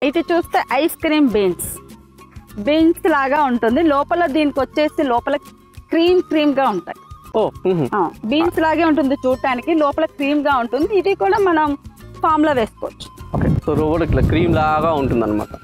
ఇది చూస్తే ice cream beans లాగా ఉంటుంది. లోపల దీనికి వచ్చేసి లోపల క్రీమ్ గా ఉంటాయి. బీన్స్ లాగే ఉంటుంది చూడటానికి, లోపల క్రీమ్ గా ఉంటుంది. ఇది కూడా మనం ఫామ్ లో వేసుకోవచ్చు. ఓకే, సో రోబోట్ ఇట్లా క్రీమ్ లాగా ఉంటుంది అనమాట.